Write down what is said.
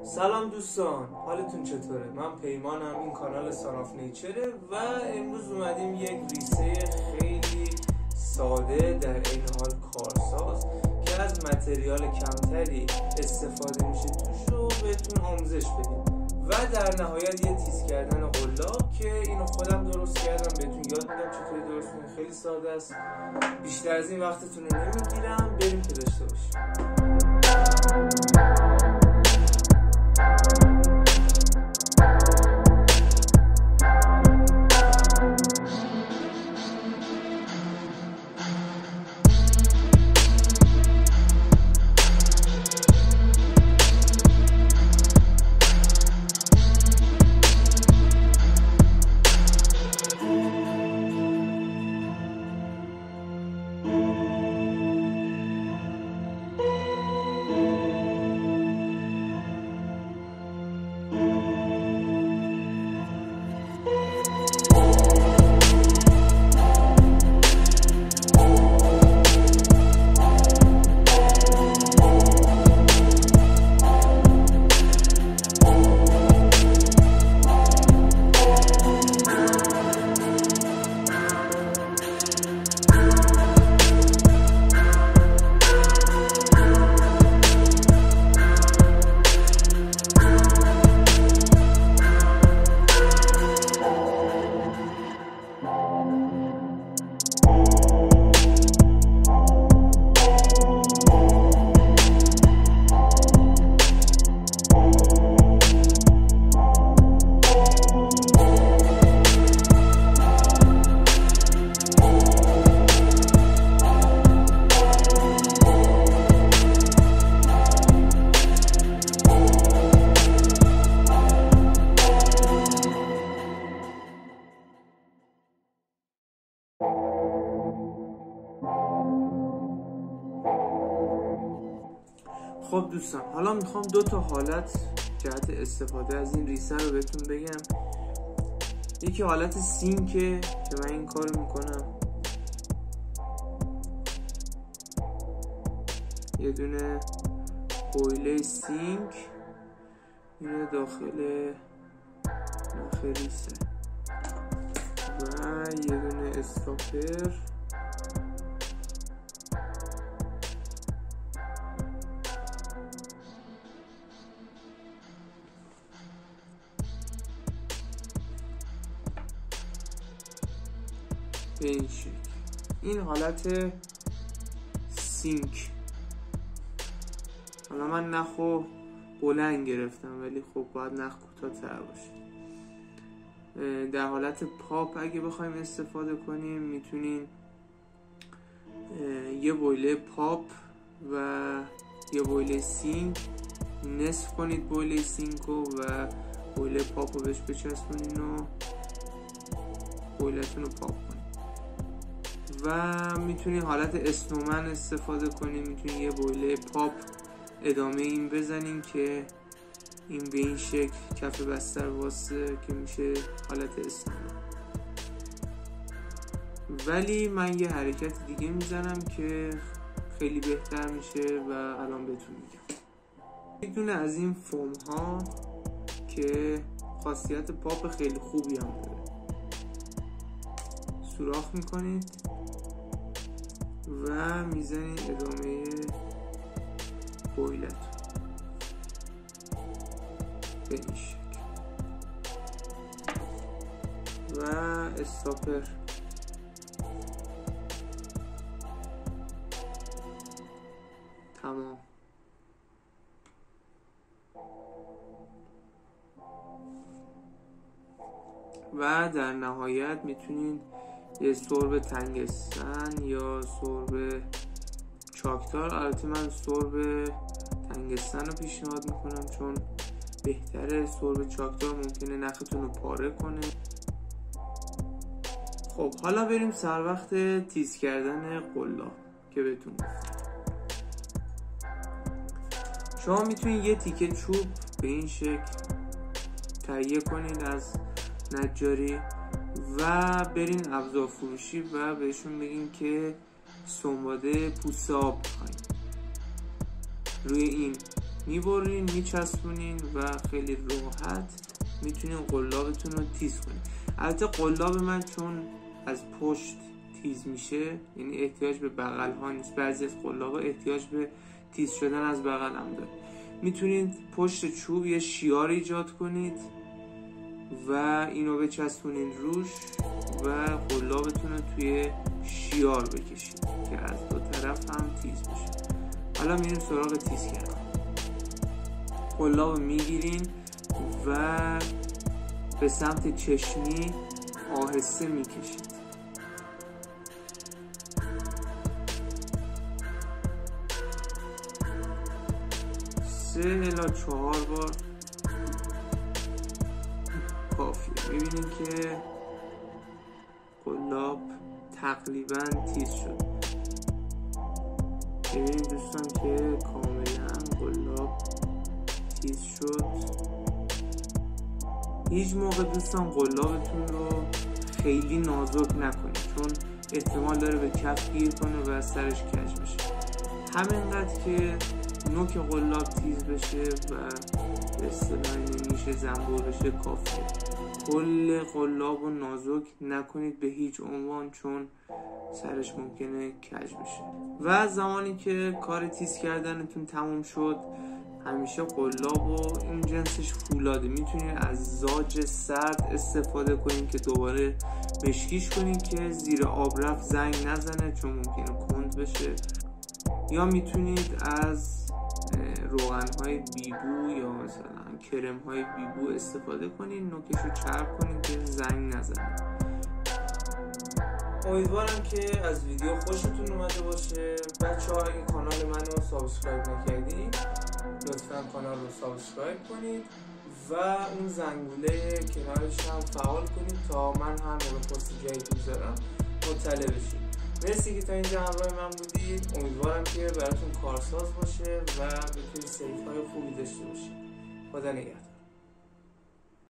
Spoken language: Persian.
سلام دوستان، حالتون چطوره؟ من پیمانم، این کانال ساناف نیچره و امروز اومدیم یک ریسه خیلی ساده در این حال کارساز که از متریال کمتری استفاده میشه توش رو بهتون آموزش بدیم و در نهایت یه تیز کردن قلاب که اینو خودم درست کردم بهتون یاد میدم چطوری درست کنید. خیلی ساده است. بیشتر از این وقتتون رو نمیگیرم، بریم که داشته باشیم. خب دوستان، حالا میخوام دو تا حالت جهت استفاده از این ریسه رو بهتون بگم. یکی حالت سینکه که من این کار میکنم، یه دونه بویله سینک اینه داخل نخ ریسه و یه دونه استاپر به این شکل. این حالت سینک. حالا من نخو بلند گرفتم ولی خب باید نخ کوتاه‌تر باشه. در حالت پاپ اگه بخوایم استفاده کنیم میتونین یه بویله پاپ و یه بویله سینک نصف کنید بویله سینکو و بویله پاپ رو بهش بچسبونین و بویلتون رو پاپ کنید. و میتونید حالت اسنومن استفاده کنید، میتونید یه بویله پاپ ادامه این بزنین که این به این شکل کف بستر واسه که میشه حالت اسنومن. ولی من یه حرکت دیگه میزنم که خیلی بهتر میشه و الان بهتون میگم. یک دونه از این فوم ها که خاصیت پاپ خیلی خوبی هم داره، سوراخ میکنید و میزنید ادامه بویلت به این شکل و استاپر تمام. و در نهایت میتونید یه سرب تنگستن یا سرب چاکدار، البته من سرب تنگستن رو پیشنهاد میکنم چون بهتره. سرب چاکدار ممکنه نختون رو پاره کنه. خب حالا بریم سر وقت تیز کردن قلاب که بهتون گفتم. شما میتونید یه تیکه چوب به این شکل تهیه کنید از نجاری و برین ابزار فروشی و بهشون بگین که سنباده پوست آب میخواین. روی این میبرین میچسبونین و خیلی راحت میتونین قلابتون رو تیز کنین. البته قلاب من چون از پشت تیز میشه، یعنی احتیاج به بغل ها نیست، بعضی از قلابا احتیاج به تیز شدن از بغل هم داره. میتونید پشت چوب یه شیار ایجاد کنید و اینو بچسبونید روش و قلابتون رو توی شیار بکشید که از دو طرف هم تیز بشه. حالا میریم سراغ تیز کردن. قلاب میگیرین و به سمت چشمی آهسته میکشید. 3 الی 4 بار کافیه. میبینید که قلاب تقریبا تیز شد. ببینید دوستان که کاملا قلاب تیز شد. هیچ موقع دوستان قلابتون رو خیلی نازک نکنید، چون احتمال داره به کف گیر کنه و از سرش کج بشه. همینقدر که نوک قلاب تیز بشه و به اصطلاح میشه زنبور بشه کافیه. کل قلاب رو نازک نکنید به هیچ عنوان، چون سرش ممکنه کج بشه. و زمانی که کار تیز کردنتون تموم شد، همیشه قلاب و این جنسش فولاده، میتونید از زاج سرد استفاده کنید که دوباره مشکیش کنید که زیر آب رفت زنگ نزنه، چون ممکنه کند بشه. یا میتونید از روغن‌های بیبو یا مثلا کرم‌های بیبو استفاده کنید، نوکش رو چرب کنید که زنگ نزنه. امیدوارم که از ویدیو خوشتون اومده باشه. بچه‌ها اگه کانال منو سابسکرایب نکردید لطفاً کانال رو سابسکرایب کنید و اون زنگوله کنارش هم فعال کنید تا من هم موقع پست جدید بذارم مطلع بشید. مرسی که تا اینجا همراه من بودید. امیدوارم که براتون کارساز باشه و بتونید سیف های خوبی داشته باشید. خدا نگهدار.